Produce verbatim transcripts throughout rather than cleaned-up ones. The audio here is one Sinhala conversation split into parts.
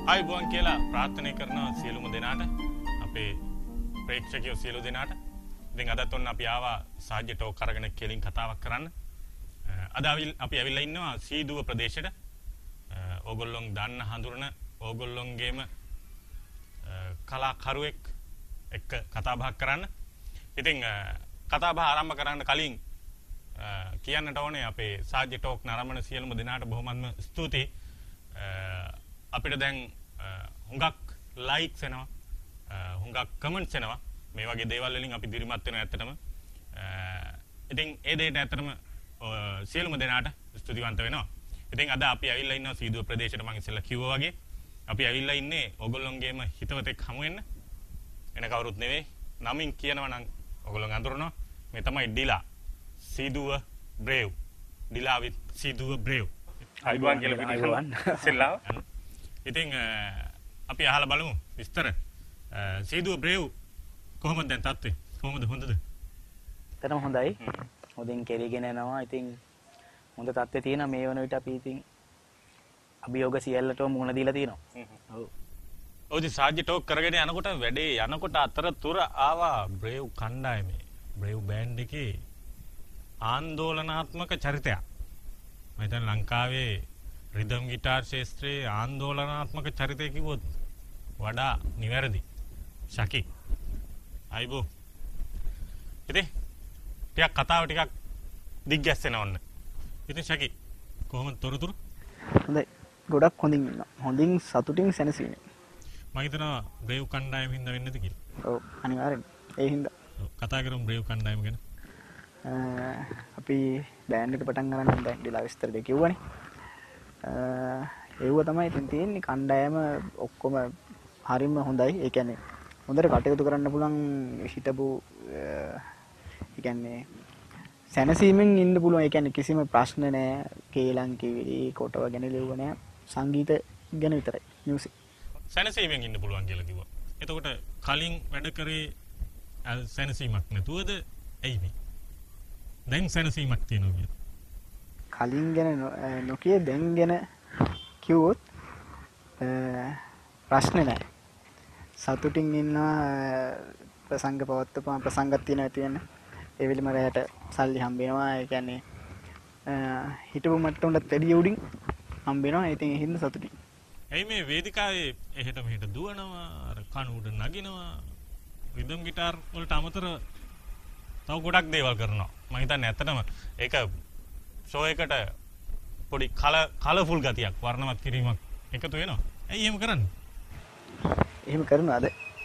ආයුබෝවන් කියලා ප්‍රාර්ථනා කරනවා සියලුම දෙනාට අපේ ප්‍රේක්ෂකයෝ සියලු දෙනාට. ඉතින් අදත් ඔන්න අපි ආවා සාජ්‍ය ටෝක් අරගෙන කෙලින් කතාවක් කරන්න. අද අපි ඇවිල්ලා ඉන්නවා සීදුව ප්‍රදේශෙට. ඕගොල්ලෝ දන්න හඳුරන ඕගොල්ලොන්ගේම කලාකරුවෙක් එක්ක කතා බහක් කරන්න. ඉතින් කතා බහ ආරම්භ කරන්න කලින් කියන්නට ඕනේ අපේ සාජ්‍ය ටෝක් නරඹන සියලුම දෙනාට බොහොමත්ම ස්තුතියි. අපිට දැන් හුඟක් ලයික්ස් එනවා හුඟක් කමෙන්ට්ස් එනවා මේ වගේ දේවල් වලින් අපි දිරිමත් වෙනවා ඇත්තටම. ඉතින් ඒ දෙයට ඇත්තටම සියලුම දෙනාට ස්තුතිවන්ත වෙනවා. ඉතින් අද අපි ඇවිල්ලා ඉන්නවා සීදුව ප්‍රදේශයට. මම ඉස්සෙල්ලා කිව්වා වගේ අපි ඇවිල්ලා ඉන්නේ ඕගොල්ලොන්ගේම හිතවතෙක් හමු වෙන්න. එන කවුරුත් නෙවෙයි. නමින් කියනවා නම් ඕගොල්ලෝ අඳුරනවා. මේ තමයි Dila. Seeduwa Brave. Dila with Seeduwa Brave. ආයිබෝවන් කියලා පිටින් ඉස්සෙල්ලා. ඉතින් අපි අහලා බලමු විස්තර. සීදුව බ්‍රේව් කොහොමද දැන් තත්ත්වය? කොහොමද හොඳද? තරම හොඳයි. හොඳින් කෙරීගෙන යනවා. ඉතින් හොඳ තත්ත්වයේ තියෙන මේ වන විට අපි ඉතින් අභියෝග සියල්ලටම මුහුණ දීලා තියෙනවා. ඔව්. ඔව් ඉතින් සාජ්‍ය ටෝක් කරගෙන යනකොට වැඩේ යනකොට අතරතුර ආවා බ්‍රේව් කණ්ඩායමේ බ්‍රේව් බෑන්ඩ් එකේ ආందోලනාත්මක චරිතයක්. මම හිතන්නේ ලංකාවේ රිද්ම් ගිටාර් ශාස්ත්‍රයේ ආందోලනාත්මක චරිතය කිව්වොත් වඩා නිවැරදි. ශකි. අයිබෝ. ඉතින් ටිකක් කතාව ටිකක් දිග්ගැස්සෙන ඕන්න. ඉතින් ශකි කොහොමද තොරතුරු? හොඳයි. ගොඩක් හොඳින් ඉන්නවා. හොඳින් සතුටින් සැනසීමෙන්. මම හිතනවා බ්‍රේව් කණ්ඩායම හින්දා වෙන්නේ නැති කියලා. ඔව් අනිවාර්යෙන්. ඒ හින්දා. ඔව් කතා කරමු බ්‍රේව් කණ්ඩායම ගැන. අපි බෑන්ඩ් එක පටන් ගන්න දැන් ඩිලා විස්තර දෙක කිව්වනේ. ඒව තමයි ඉතින් තියෙන්නේ. කණ්ඩායම ඔක්කොම හරිම හොඳයි. ඒ කියන්නේ හොඳට කටයුතු කරන්න පුළුවන් හිටපු ඒ කියන්නේ සැනසීමෙන් ඉන්න පුළුවන්. ඒ කියන්නේ කිසිම ප්‍රශ්න නැහැ. කේලම් කිවිලි කොටව ගැන ලියුව නැහැ. සංගීත ගැන විතරයි. මියුසික්. සැනසීමෙන් ඉන්න පුළුවන් කියලා කිව්වා. එතකොට කලින් වැඩ කරේ සැනසීමක් නැතුවද ඇයි මේ? දැන් සැනසීමක් තියෙනවා කියලා. කලින් ගැන නොකිය දැන් ගැන කිව්වොත් ප්‍රශ්නේ නැහැ. සතුටින් ඉන්නවා. ප්‍රසංග පවත්වපුවාම ප්‍රසංගක් තියෙනවා තියෙන්නේ. ඒ වෙලෙම රැයට සල්ලි හම්බ වෙනවා. ඒ කියන්නේ හිටපු මට්ටමකට වැඩි උඩින් හම්බ වෙනවා. ඉතින් ඒ හින්දා සතුටින්. එයි මේ වේදිකාවේ එහෙට මෙහෙට දුවනවා, අර කණු උඩ නගිනවා, රිද්ම් ගිටාර් වලට අමතර තව ගොඩක් දේවල් කරනවා. මම හිතන්නේ ඇත්තටම ඒක ෂෝ එකට පොඩි කල කලර්ෆුල් ගතියක්, වර්ණවත් කිරීමක් එකතු වෙනවා. ඇයි එහෙම කරන්නේ? එහෙම කරනවාද?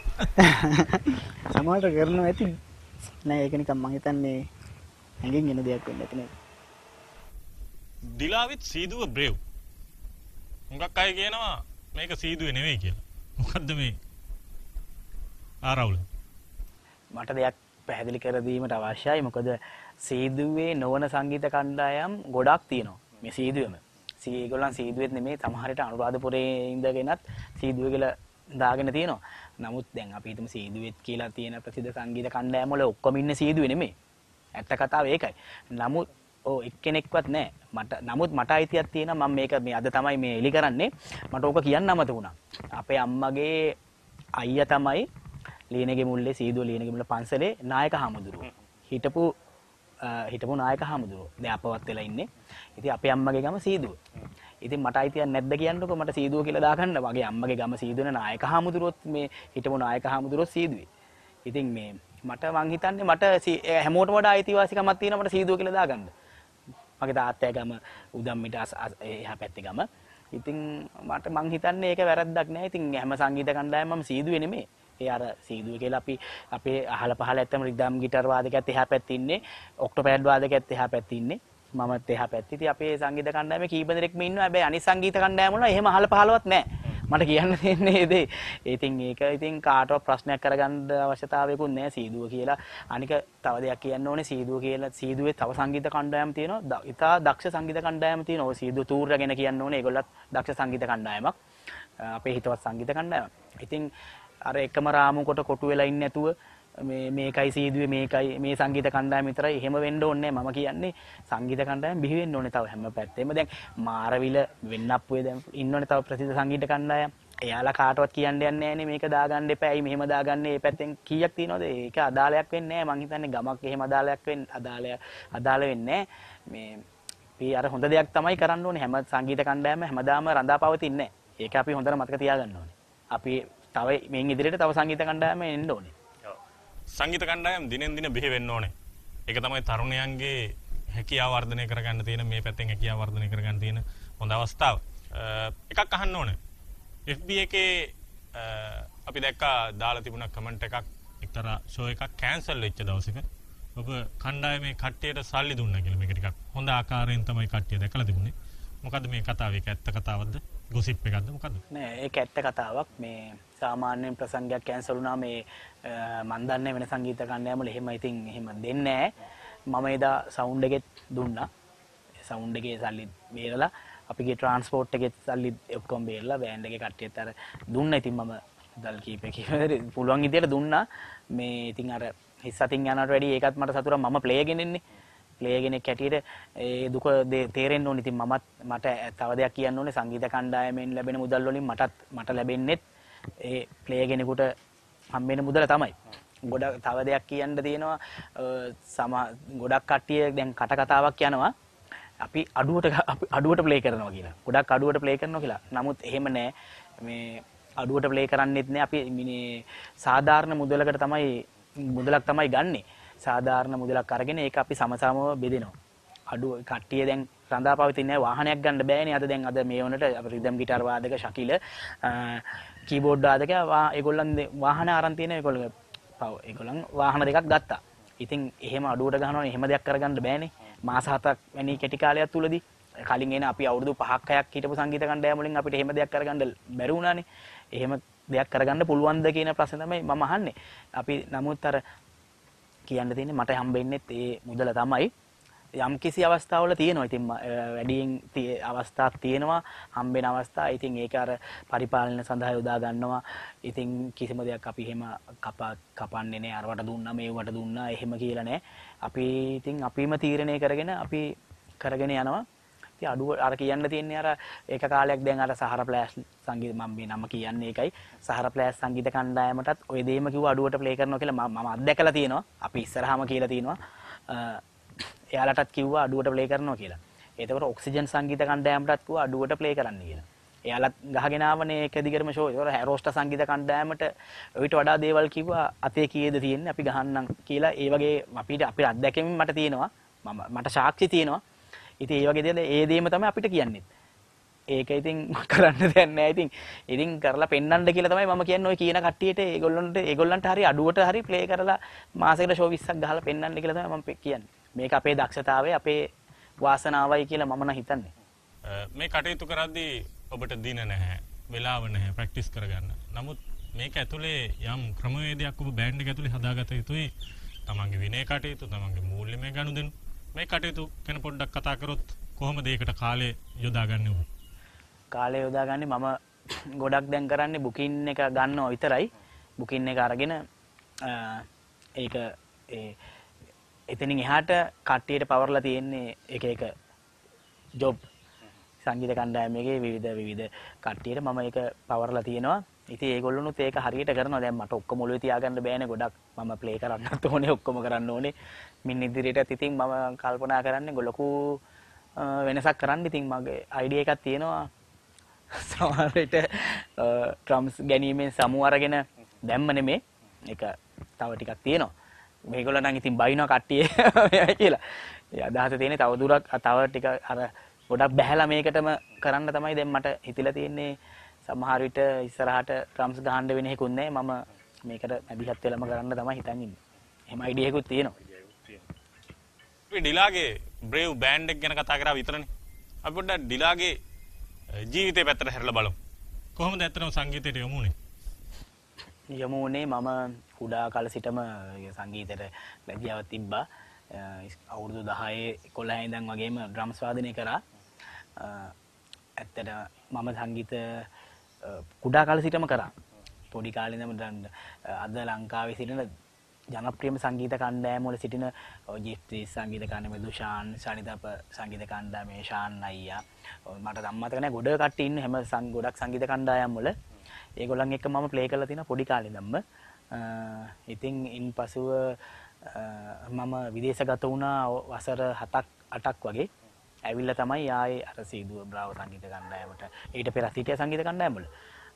සමහරට කරනවා ඇති. නෑ ඒක නිකන් මම හිතන්නේ ඇඟෙන් එන දෙයක් වෙන්න ඇති නේද? ඩිලා with සීදුව බ්‍රේව්. මුගක් අය කියනවා මේක සීදුවේ නෙවෙයි කියලා. මොකද්ද මේ ආරවුල? මට දෙයක් පැහැදිලි කර දීමට අවශ්‍යයි. මොකද සීදුවේ නොවන සංගීත කණ්ඩායම් ගොඩක් තියෙනවා. මේ සීදුවෙම. ඒගොල්ලන් සීදුවෙත් නෙමෙයි, සමහරට අනුරාධපුරේ ඉඳගෙනත් සීදුවේ කියලා දාගෙන තියෙනවා. නමුත් දැන් අපි හිතමු සීදුවෙත් කියලා තියෙන ප්‍රසිද්ධ සංගීත කණ්ඩායම් වල ඔක්කොම ඉන්නේ සීදුවේ නෙමෙයි. ඇත්ත කතාව ඒකයි. නමුත් ඔව් එක්කෙනෙක්වත් නැහැ. මට නමුත් මට අයිතියක් තියෙනවා. මම මේක මේ අද තමයි මේ එලි කරන්නේ. මට ඕක කියන්න අමතක වුණා. අපේ අම්මගේ අයියා තමයි ලීනගේ මුල්ලේ සීදුව ලීනගේ මුල්ල පන්සලේ නායක හාමුදුරුවෝ. හිටපු හිටපු නායක හාමුදුරුවෝ. දැන් අපවත් වෙලා ඉන්නේ. ඉතින් අපේ අම්මගේ ගම සීදුව. ඉතින් මට අයිතියක් නැද්ද කියන්නකෝ මට සීදුව කියලා දාගන්න. මගේ අම්මගේ ගම සීදුවනේ නායක හාමුදුරුවොත් මේ හිටපු නායක හාමුදුරුවෝ සීදුවේ. ඉතින් මේ මට මං හිතන්නේ මට හැමෝටම වඩා අයිතිවාසිකමක් තියෙනවා මට සීදුව කියලා දාගන්න. මගේ තාත්තයා ගම උදම්මිට එහා පැත්තේ ගම. ඉතින් මට මං හිතන්නේ ඒක වැරද්දක් නෑ. ඉතින් හැම සංගීත කණ්ඩායමම සීදුවේ නෙමෙයි. ඒ අර සීදුවේ කියලා අපි අපේ අහල පහල ඇත්තම රිද්ම් ගිටාර් වාදකයත් එහා පැත්තේ ඉන්නේ. ඔක්ටෝපෑඩ් වාදකයත් එහා පැත්තේ ඉන්නේ. මමත් එහා පැත්තේ. ඉතින් අපේ සංගීත කණ්ඩායමේ කීප දෙනෙක්ම ඉන්නවා. හැබැයි අනිත් සංගීත කණ්ඩායම වල එහෙම අහල පහලවත් නෑ. මට කියන්න තියෙන්නේ ඒ දේ. ඉතින් ඒක ඉතින් කාටවත් ප්‍රශ්නයක් කරගන්න අවශ්‍යතාවයකුත් නෑ සීදුව කියලා. අනික තව දෙයක් කියන්න ඕනේ සීදුව කියලා සීදුවේ තව සංගීත කණ්ඩායම් තියෙනවා. ඉතා දක්ෂ සංගීත කණ්ඩායම් තියෙනවා. ඔය සීදුව තූර්ය ගැන කියන්න ඕනේ. ඒගොල්ලත් දක්ෂ සංගීත කණ්ඩායමක්. අපේ හිතවත් සංගීත කණ්ඩායමක්. ඉතින් අර එකම රාමු කොට කොටු වෙලා ඉන්නේ නැතුව මේ මේකයි සීදුවේ මේකයි මේ සංගීත කණ්ඩායම විතරයි එහෙම වෙන්න ඕනේ නැහැ. මම කියන්නේ සංගීත කණ්ඩායම බිහි වෙන්න ඕනේ තව හැම පැත්තෙම. දැන් මාරවිල වෙන්නප්පුවේ දැන් ඉන්නෝනේ තව ප්‍රසිද්ධ සංගීත කණ්ඩායම්. එයාලා කාටවත් කියන්න යන්නේ නැහනේ මේක දාගන්න එපා. ඇයි මෙහෙම දාගන්නේ? මේ පැත්තෙන් කීයක් තියනවද? ඒක අදාළයක් වෙන්නේ නැහැ. මං හිතන්නේ ගමක් එහෙම අදාළයක් වෙන්නේ අදාළ අදාළ වෙන්නේ මේ අපි අර හොඳ දෙයක් තමයි කරන්න ඕනේ. හැම සංගීත කණ්ඩායම හැමදාම රඳා පවතින්නේ නැහැ. ඒක අපි හොඳට මතක තියාගන්න ඕනේ. අපි තව මේන් ඉදිරියට තව සංගීත කණ්ඩායම එන්න ඕනේ. සංගීත කණ්ඩායම් දිනෙන් දින බිහි වෙන්න ඕනේ. ඒක තමයි තරුණයන්ගේ හැකියාව වර්ධනය කරගන්න තියෙන මේ පැත්තෙන් හැකියාව වර්ධනය කරගන්න තියෙන හොඳ අවස්ථාව. එකක් අහන්න ඕනේ. F B එකේ අපි දැක්කා දාලා තිබුණ කමෙන්ට් එකක් එක්තරා ෂෝ එකක් කැන්සල් වෙච්ච දවසක ඔබ කණ්ඩායමේ කට්ටියට සල්ලි දුන්නා කියලා මේක ටිකක් හොඳ ආකාරයෙන් තමයි කට්ටිය දැකලා තිබුණේ. මොකද්ද මේ කතාව? ඒක ඇත්ත කතාවක්ද? ගොසිප් එකක්ද මොකද්ද? නෑ ඒක ඇත්ත කතාවක්. මේ සාමාන්‍යයෙන් ප්‍රසංගයක් කැන්සල් වුණා මේ මන් දන්නේ වෙන සංගීත කණ්ඩායම් වල එහෙම ඉතින් එහෙම දෙන්නේ නෑ. මම එදා සවුන්ඩ් එකෙත් දුන්නා. සවුන්ඩ් එකේ සල්ලි බේරලා අපිගේ ට්‍රාන්ස්පෝර්ට් එකේ සල්ලි ඔක්කොම බේරලා බෑන්ඩ් එකේ කට්ටියත් අර දුන්නා. ඉතින් මම දල් කීපේ කීපේ පුළුවන් විදියට දුන්නා. මේ ඉතින් අර හිස් අතින් යනවට වැඩි ඒකත් මට සතුටක්. මම ප්ලේයර් කෙනෙක්නේ. ප්ලේයර් කෙනෙක් හැටියට ඒ දුක තේරෙන්න ඕනේ. ඉතින් මමත් මට තව දෙයක් කියන්න ඕනේ. සංගීත කණ්ඩායමෙන් ලැබෙන මුදල් වලින් මටත් මට ලැබෙන්නේත් ඒ ප්ලේයර් කෙනෙකුට හම්බෙන මුදල තමයි. ගොඩක් තව දෙයක් කියන්න තියෙනවා. සම ගොඩක් කට්ටිය දැන් කට කතාවක් යනවා. අපි අඩුවට අපි අඩුවට ප්ලේ කරනවා කියලා. ගොඩක් අඩුවට ප්ලේ කරනවා කියලා. නමුත් එහෙම නෑ. මේ අඩුවට ප්ලේ කරන්නෙත් නෑ. අපි මේ සාධාරණ මුදලකට තමයි මුදලක් තමයි ගන්නෙ. සාධාරණ මුදලක් අරගෙන ඒක අපි සමසමව බෙදෙනවා. අඩුව කට්ටිය දැන් රඳා පවතින්නේ වාහනයක් ගන්න බෑනේ. අද දැන් අද මේ වුණට රිද්ම් ගිටාර් වාදක ශකිල කීබෝඩ් වාදකයා ඒගොල්ලන් වාහන අරන් තියෙන ඒගොල්ලෝ පව ඒගොල්ලන් වාහන දෙකක් ගත්තා. ඉතින් එහෙම අඩුවට ගහනවනේ එහෙම දෙයක් කරගන්න බෑනේ. මාස හතක් වැනි කෙටි කාලයක් තුලදී කලින් එන අපි අවුරුදු පහක් හයක් හිටපු සංගීත කණ්ඩායම් වලින් අපිට එහෙම දෙයක් කරගන්න බැරි වුණානේ. එහෙම දෙයක් කරගන්න පුළුවන්ද කියන ප්‍රශ්නේ තමයි මම අහන්නේ. අපි නමුත් අර කියන්න තියෙන්නේ මට හම්බෙන්නේ ඒ මුදල තමයි. යම් කිසි අවස්ථාවල තියෙනවා. ඉතින් වැඩියෙන් අවස්ථාවක් තියෙනවා හම්බෙන අවස්ථා. ඉතින් ඒක අර පරිපාලන සඳහා යොදා ගන්නවා. ඉතින් කිසිම දෙයක් අපි එහෙම කප කපන්නේ නෑ. අරවට දුන්නා මේවට දුන්නා එහෙම කියලා නෑ. අපි ඉතින් අපිම තීරණය කරගෙන අපි කරගෙන යනවා. ඉතින් අඩුව අර කියන්න තියෙන්නේ අර ඒක කාලයක් දැන් අර සහර ප්ලෑෂ් සංගීත මම මේ නම කියන්නේ ඒකයි. සහර ප්ලෑෂ් සංගීත කණ්ඩායමටත් ওই දෙයම කිව්ව අඩුවට ප්ලේ කරනවා කියලා මම අත්දැකලා තියෙනවා. අපි ඉස්සරහම කියලා තියෙනවා. එයාලටත් කිව්වා අඩුවට ප්ලේ කරනවා කියලා. ඒතකොට ඔක්සිජන් සංගීත කණ්ඩායමටත් කිව්වා අඩුවට ප්ලේ කරන්න කියලා. එයාලත් ගහගෙන ආවනේ ඒක දිගටම ෂෝ. ඒතකොට හැරෝස්ටා සංගීත කණ්ඩායමට ඊට වඩා දේවල් කිව්වා අතේ කීයද තියෙන්නේ අපි ගහන්නම් කියලා. ඒ වගේ අපිට අපිට අත්දැකීම් මට තියෙනවා. මම මට සාක්ෂි තියෙනවා. ඉතින් ඒ වගේ දේවල් ඒ දේම තමයි අපිට කියන්නේ. ඒක ඉතින් කරන්න දෙයක් නැහැ. ඉතින් ඉතින් කරලා පෙන්නන්න කියලා තමයි මම කියන්නේ ඔය කියන කට්ටියට ඒගොල්ලන්ට ඒගොල්ලන්ට හරි අඩුවට හරි ප්ලේ කරලා මාසෙකට ෂෝ විස්සක් ගහලා පෙන්නන්න කියලා තමයි මම කියන්නේ. මේක අපේ දක්ෂතාවය අපේ වාසනාවයි කියලා මම නම් හිතන්නේ. මේ කටයුතු කරද්දී ඔබට දින නැහැ, වෙලාව නැහැ ප්‍රැක්ටිස් කරගන්න. නමුත් මේක ඇතුලේ යම් ක්‍රමවේදයක් ඔබ බෑන්ඩ් එක ඇතුලේ හදාගත යුතුයි. තමන්ගේ විනය කටයුතු, තමන්ගේ මූල්‍යමය ගනුදෙනු. මේ කටයුතු ගැන පොඩ්ඩක් කතා කරොත් කොහොමද ඒකට කාලය යොදාගන්නේ ඔබ? කාලය යොදාගන්නේ මම ගොඩක් දැන් කරන්නේ බුකින් එක ගන්නවා විතරයි. බුකින් එක අරගෙන ඒක ඒ එතනින් එහාට කට්ටියට පවර්ලා තියෙන්නේ එක එක ජොබ් සංගීත කණ්ඩායමේ විවිධ විවිධ කට්ටියට මම ඒක පවර්ලා තියෙනවා. ඉතින් ඒගොල්ලොනුත් ඒක හරියට කරනවා. දැන් මට ඔක්කොම ඔළුවේ තියාගන්න බෑනේ ගොඩක්. මම ප්ලේ කරන්නත් ඕනේ ඔක්කොම කරන්න ඕනේ. මින් ඉදිරියටත් ඉතින් මම කල්පනා කරන්නේ ලොකු වෙනසක් කරන්න. ඉතින් මගේ අයිඩියා එකක් තියෙනවා. සමහර විට ඩ්‍රම්ස් ගැනීමෙන් සමු අරගෙන දැම්ම නෙමේ. ඒක තව ටිකක් තියෙනවා. මේගොල්ලෝ නම් ඉතින් බයිනවා කට්ටිය කියලා. ඒ අදහස තියෙන්නේ තව දුරක් තව ටික අර ගොඩක් බහැලා මේකටම කරන්න තමයි දැන් මට හිතිලා තියෙන්නේ. සමහර විට ඉස්සරහට ඩ්‍රම්ස් ගහන්න වෙන හේකුත් නැහැ. මම මේකට මැදිහත් වෙලම කරන්න තමයි හිතන් ඉන්නේ. එහෙම අයිඩියා එකකුත් තියෙනවා. අපි ඩිලාගේ බ්‍රේව් බෑන්ඩ් එක ගැන කතා කරා විතරනේ. අපි පොඩ්ඩක් ඩිලාගේ ජීවිතේ පැත්තට හැරලා බලමු. කොහොමද ඇත්තටම සංගීතයට යොමු වුනේ? යොමු වුනේ මම කුඩා කාල සිටම සංගීතයට ලැජ්ජාවක් තිබ්බා. අවුරුදු දහය එකොළහ ඉඳන් වගේම ඩ්‍රම්ස් වාදනය කරා. ඇත්තට මම සංගීත කුඩා කාල සිටම කරා. පොඩි කාලේ ඉඳන් අද ලංකාවේ සිටින ජනප්‍රියම සංගීත කණ්ඩායම වල සිටින ජීප්ති සංගීත කණ්ඩායමේ දුෂාන්, සනිතප සංගීත කණ්ඩායමේ ශාන් අයියා මට සම්මත නැහැ ගොඩ කට්ටිය ඉන්න හැම ගොඩක් සංගීත කණ්ඩායම් වල ඒගොල්ලන් එක්ක මම ප්ලේ කරලා තියෙනවා පොඩි කාලේ ඉඳන්ම. ඉතින් ඉන්පසුව මම විදේශගත වුණා වසර හතක් අටක් වගේ. ඇවිල්ලා තමයි ආයේ අර සීදුව බ්‍රාවෝ සංගීත කණ්ඩායමට ඊට පෙර සිටිය සංගීත කණ්ඩායම වල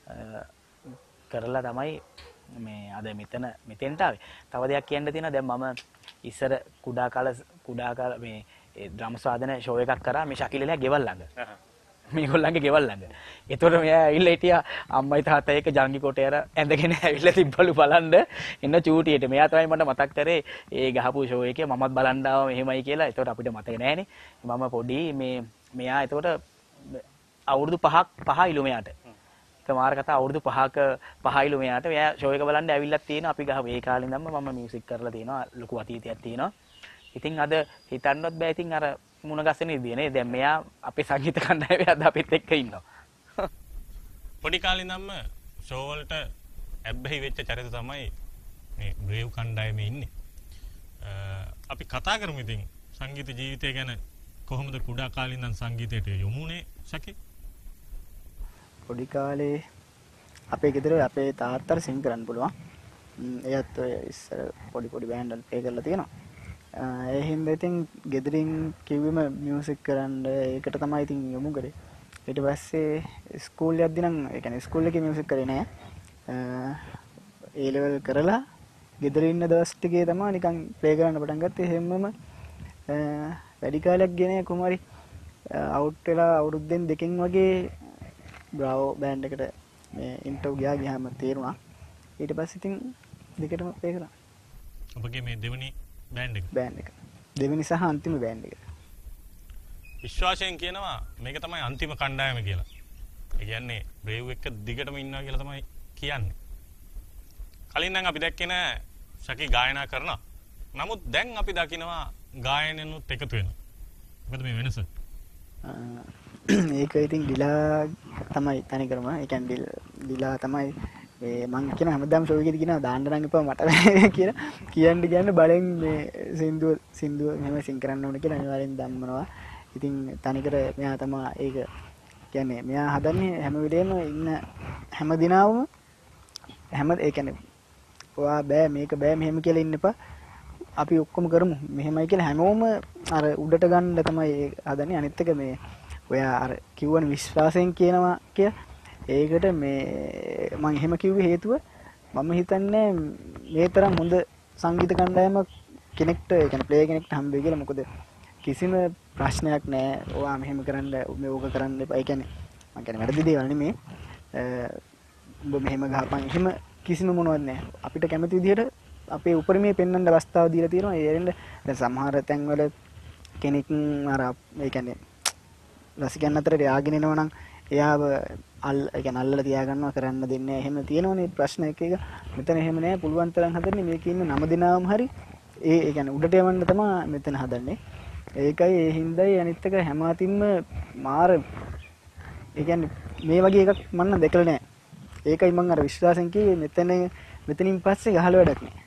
කරලා තමයි මේ අද මෙතන මෙතෙන්ට ආවේ. තව දෙයක් කියන්න තියෙනවා. දැන් මම ඉස්සර කුඩා කාල කුඩා කාල මේ ඩ්‍රම්ස් වාදන ෂෝ එකක් කරා මේ ශකිලලා ගෙවල් ළඟ. මේගොල්ලන්ගේ ගෙවල් ළඟ. ඒතකොට මෙයා ඇවිල්ලා හිටියා අම්මයි තාත්තයි එක්ක ජංගි කොටේර ඇඳගෙන ඇවිල්ලා තිබ්බලු බලන්න එන්න චූටියට. මෙයා තමයි මට මතක් කරේ ඒ ගහපු ෂෝ එකේ මමත් බලන්න ආවා මෙහෙමයි කියලා. ඒතකොට අපිට මතක නෑනේ. මම පොඩි මේ මෙයා ඒතකොට අවුරුදු පහක් පහයිලු මෙයාට. මාර කතා අවුරුදු පහක පහයිලු මෙයාට මෙයා ෂෝ එක බලන්න ඇවිල්ලා තියෙනවා. අපි ගහ මේ කාලේ ඉඳන්ම මම මියුසික් කරලා තියෙනවා. ලොකු අතීතයක් තියෙනවා. ඉතින් අද හිතන්නවත් බෑ. ඉතින් අර මුණ ගැසෙන විදිය නේ. දැන් මෙයා අපේ සංගීත කණ්ඩායමේ අද අපිත් එක්ක ඉන්නවා. පොඩි කාලේ ඉඳන්ම ෂෝ වලට ඇබ්බැහි වෙච්ච චරිත තමයි මේ බ්‍රේව් කණ්ඩායමේ ඉන්නේ. අපි කතා කරමු ඉතින් සංගීත ජීවිතය ගැන. කොහොමද කුඩා කාලේ ඉඳන් සංගීතයට යොමුනේ සකි? පොඩි කාලේ අපේ ගෙදර අපේ තාත්තට සිං කරන්න පුළුවන්. එයත් ඔය ඉස්සර පොඩි පොඩි බෑන්ඩ් වල ප්ලේ කරලා තියෙනවා. ඒ හින්දා ඉතින් ගෙදරින් කිව්වෙම මියුසික් කරන්න ඒකට තමයි ඉතින් යොමු කරේ. ඊට පස්සේ ස්කූල් යද්දි නම් ඒ කියන්නේ ස්කූල් එකේ මියුසික් කරේ නෑ. ඒ ලෙවල් කරලා ගෙදර ඉන්න දවස් ටිකේ තමයි නිකන් ප්ලේ කරන්න පටන් ගත්තේ. හැමම වැඩි කාලයක් ගෙන කුමාරි අවුට් වෙලා අවුරුද්දෙන් දෙකකින් වගේ බ්‍රාවෝ බෑන්ඩ් එකට මේ ඉන්ටර්වයුව ගියා ගියාම තේරුණා. ඊට පස්සේ ඉතින් දෙකටම ප්ලේ කරා. ඔබගේ මේ දෙවෙනි බෑන්ඩ් එක බෑන්ඩ් එක දෙවෙනි සහ අන්තිම බෑන්ඩ් එක. විශ්වාසයෙන් කියනවා මේක තමයි අන්තිම කණ්ඩායම කියලා. ඒ කියන්නේ බ්‍රේව් එක දිගටම ඉන්නවා කියලා තමයි කියන්නේ. කලින් නම් අපි දැක්කේ නෑ ශකි ගායනා කරනවා. නමුත් දැන් අපි දකිනවා ගායනෙනුත් එකතු වෙනවා. මොකද මේ වෙනස? ඒක ඉතින් ඩිලා තමයි තනි කරම. ඒ කියන්නේ ඩිලා තමයි මේ මං කියන හැමදාම ෂෝ එකේදී කියනවා දාන්න නම් එපා මට කියලා. කියන්න කියන්නේ බලෙන් මේ සින්දුව සින්දුව මෙහෙම සින් කරන්න ඕන කියලා අනිවාර්යෙන් දම්මනවා. ඉතින් තනිකර මෙයා තමයි ඒක කියන්නේ මෙයා හදන්නේ හැම වෙලේම ඉන්න හැම දිනවම හැම ඒ කියන්නේ ඔයා බෑ මේක බෑ මෙහෙම කියලා ඉන්න එපා. අපි ඔක්කොම කරමු මෙහෙමයි කියලා හැමෝම අර උඩට ගන්න තමයි හදන්නේ. අනිත් එක මේ ඔයා අර කිව්වන විශ්වාසයෙන් කියනවා කිය. ඒකට මේ මම එහෙම කිව්වේ හේතුව මම හිතන්නේ මේ තරම් හොඳ සංගීත කණ්ඩායමක් කෙනෙක්ට ඒ කියන්නේ ප්ලේ කෙනෙක්ට හම්බ වෙයි කියලා. මොකද කිසිම ප්‍රශ්නයක් නැහැ. ඔයා මෙහෙම කරන්න මේ ඕක කරන්න එපා. ඒ කියන්නේ මම කියන්නේ වැරදි දේවල් නෙමෙයි. ඔබ මෙහෙම ගහපන් එහෙම කිසිම මොනවත් නැහැ. අපිට කැමති විදිහට අපේ උපරිමයේ පෙන්වන්න අවස්ථාව දීලා තියෙනවා. ඒ එරෙන්න දැන් සමහර තැන්වල කෙනෙක් අර ඒ කියන්නේ රසිකයන් අතරට යාගෙන එනවා නම් එයාව අල් ඒ කියන්නේ අල්ලලා තියාගන්නවා කරන්න දෙන්නේ නැහැ. එහෙම තියෙනවනේ ප්‍රශ්න එක එක. මෙතන එහෙම නැහැ. පුළුවන් තරම් හදන්නේ මේකේ ඉන්න නම දෙනාම හරි ඒ ඒ කියන්නේ උඩට යවන්න තමයි මෙතන හදන්නේ. ඒකයි ඒ හින්දායි අනිත් එක හැම අතින්ම මාර ඒ කියන්නේ මේ වගේ එකක් මම නම් දැකලා නැහැ. ඒකයි මම අර විශ්වාසයෙන් කිව්වේ මෙතන මෙතනින් පස්සේ ගහල වැඩක් නැහැ.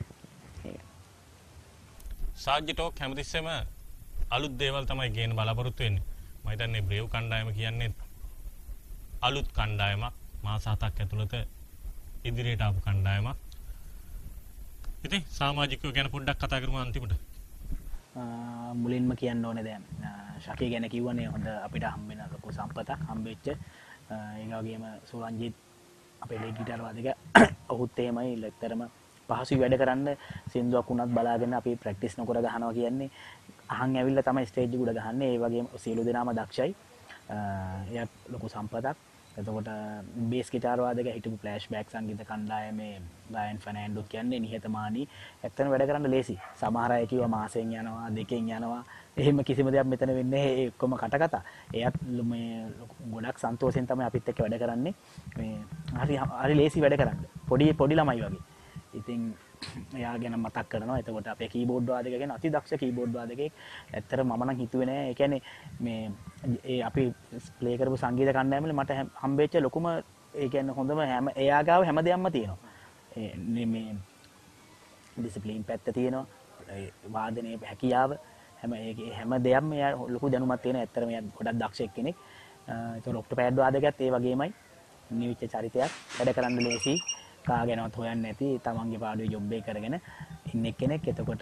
සාජ්‍ය ටෝක් හැමතිස්සෙම අලුත් දේවල් තමයි ගේන බලාපොරොත්තු වෙන්නේ. මම හිතන්නේ බ්‍රේව් කණ්ඩායම කියන්නේ අලුත් කණ්ඩායමක්. මාස හතක් ඇතුළත ඉදිරියට ආපු කණ්ඩායමක්. ඉතින් සමාජිකයෝ ගැන පොඩ්ඩක් කතා කරමු අන්තිමට. මුලින්ම කියන්න ඕනේ දැන් ශකී ගැන කිව්වනේ හොඳ අපිට හම්බ වෙන ලොකු සම්පතක් හම්බෙච්ච. ඒ වගේම සුරංජිත් අපේ ලේ ගිටාර වාදක ඔහුත් එහෙමයි ලෙක්තරම පහසුයි වැඩ කරන්න. සින්දුවක් උනත් බලාගෙන අපි ප්‍රැක්ටිස් නොකර ගහනවා කියන්නේ අහන් ඇවිල්ලා තමයි ස්ටේජ් එක උඩ ගහන්නේ. ඒ වගේම සියලු දෙනාම දක්ෂයි. එයාත් ලොකු සම්පතක්. එතකොට බේස් ගිටාර වාදක හිටපු ෆ්ලෑෂ් බෑක් සංගීත කණ්ඩායමේ බ්‍රයන් ෆර්නෑන්ඩෝ කියන්නේ නිහතමානී. ඇත්තටම වැඩ කරන්න ලේසි. සමහර අය කිව්වා මාසෙන් යනවා දෙකෙන් යනවා. එහෙම කිසිම දෙයක් මෙතන වෙන්නේ නැහැ. ඒ ඔක්කොම කට කතා. එයාත් මේ ගොඩක් සන්තෝෂෙන් තමයි අපිත් එක්ක වැඩ කරන්නේ. මේ හරි හරි ලේසි වැඩ කරන්න. පොඩි පොඩි ළමයි වගේ. ඉතින් එයා ගැන මතක් කරනවා. එතකොට අපේ කීබෝඩ් වාදක ගැන අති දක්ෂ කීබෝඩ් වාදකෙක්. ඇත්තට මම නම් හිතුවේ නෑ. ඒ කියන්නේ මේ ඒ අපි ප්ලේ කරපු සංගීත කණ්ඩායම වල මට හම්බෙච්ච ලොකුම ඒ කියන්නේ හොඳම හැම එයා ගාව හැම දෙයක්ම තියෙනවා. ඒ මේ ඩිසිප්ලින් පැත්ත තියෙනවා. ඒ වාදනයේ හැකියාව හැම ඒ හැම දෙයක්ම එයා ලොකු දැනුමක් තියෙන. ඇත්තට මෙයා ගොඩක් දක්ෂ කෙනෙක්. ඒතකොට ඔක්ටෝපෑඩ් වාදකයත් ඒ වගේමයි. නිවිච්ච චරිතයක් වැඩ කරන්න ලේසි කාගෙනවත් හොයන්නේ නැති තමන්ගේ පාඩුවේ ජොබ් එක කරගෙන ඉන්න කෙනෙක්. එතකොට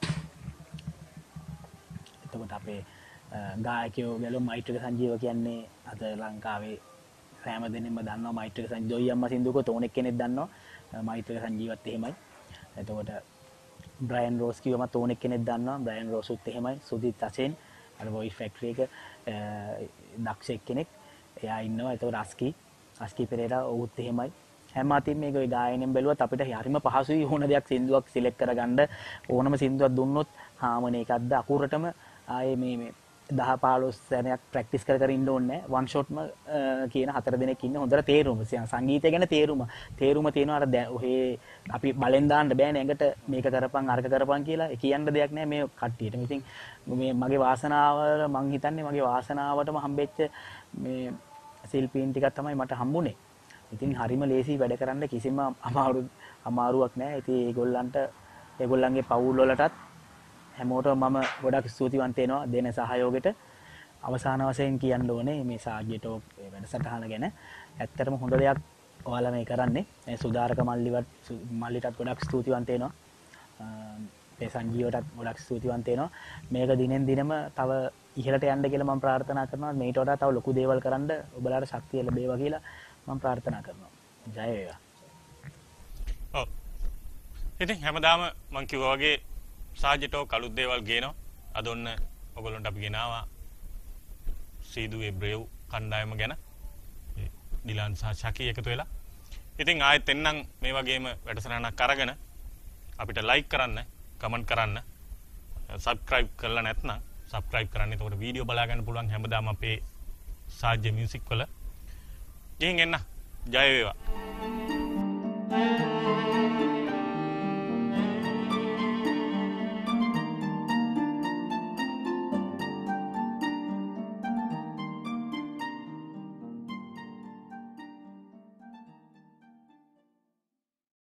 එතකොට අපේ ගායකයෝ ගැලෝ මෛත්‍රික සංජීව කියන්නේ අද ලංකාවේ හැම දෙනෙම දන්නවා මෛත්‍රික සංජීව. ජොයි අම්මා සින්දුවක තෝනෙක් කෙනෙක් දන්නවා මෛත්‍රික සංජීවත් එහෙමයි. එතකොට බ්‍රයන් රෝස් කිව්වම තෝනෙක් කෙනෙක් දන්නවා. බ්‍රයන් රෝසුත් එහෙමයි. සුදිත් අසෙන් අර වොයිස් ෆැක්ටරි එක දක්ෂ කෙනෙක් එයා ඉන්නවා. එතකොට අස්කි අස්කි පෙරේරා ඔහුත් එහෙමයි. හැම අතින් මේක ඔය ගායනෙන් බැලුවත් අපිට හරිම පහසුයි ඕන දෙයක් සින්දුවක් සිලෙක්ට් කරගන්න. ඕනම සින්දුවක් දුන්නොත් හාමන එකක්ද අකුරටම ආයේ මේ මේ දහ පහළොස් සැරයක් ප්‍රැක්ටිස් කර කර ඉන්න ඕනේ නැහැ. වන් ෂොට්ම කියන හතර දෙනෙක් ඉන්න හොඳට තේරුම. සංගීතය ගැන තේරුම. තේරුම තියෙනවා අර ඔහේ අපි බලෙන් දාන්න බෑනේ ඇඟට මේක කරපන් අරක කරපන් කියලා. ඒ කියන්න දෙයක් නැහැ මේ කට්ටියට. ඉතින් මේ මගේ වාසනාව මං හිතන්නේ මගේ වාසනාවටම හම්බෙච්ච මේ ශිල්පීන් ටිකක් තමයි මට හම්බුනේ. ඉතින් හරිම ලේසි වැඩ කරන්න කිසිම අමාරු අමාරුවක් නැහැ. ඉතින් ඒගොල්ලන්ට ඒගොල්ලන්ගේ පවුල් වලටත් හැමෝටම මම ගොඩක් ස්තුතිවන්ත වෙනවා දෙන සහයෝගයට. අවසාන වශයෙන් කියන්න ඕනේ මේ සාජ්‍ය ටෝක් වැඩසටහන ගැන. ඇත්තටම හොඳ දෙයක් ඔයාලා මේ කරන්නේ. මේ සුදාරක මල්ලිවත් මල්ලිටත් ගොඩක් ස්තුතිවන්ත වෙනවා. මේ සංජීවටත් ගොඩක් ස්තුතිවන්ත වෙනවා. මේක දිනෙන් දිනම තව ඉහළට යන්න කියලා මම ප්‍රාර්ථනා කරනවා. මේට වඩා තව ලොකු දේවල් කරන්න ඔබලාට ශක්තිය ලැබේවා කියලා මම ප්‍රාර්ථනා කරනවා. ජය වේවා. ඔව්. ඉතින් හැමදාම මම කිව්වා වගේ සාජිටෝ කලුත් දේවල් ගේනවා. අද ඔන්න ඔයගොල්ලන්ට අපි ගෙනාවා සීදුවේ බ්‍රේව් කණ්ඩායම ගැන. ඩිලාන් සහ ශකි එකතු වෙලා. ඉතින් ආයෙත් එන්නම් මේ වගේම වැඩසටහනක් අරගෙන අපිට ලයික් කරන්න, කමෙන්ට් කරන්න, සබ්ස්ක්‍රයිබ් කරලා නැත්නම් සබ්ස්ක්‍රයිබ් කරන්න. එතකොට වීඩියෝ බලා ගන්න පුළුවන් හැමදාම අපේ සාජ්‍ය මියුසික් වල. ගිහින් එන්න. ජය වේවා.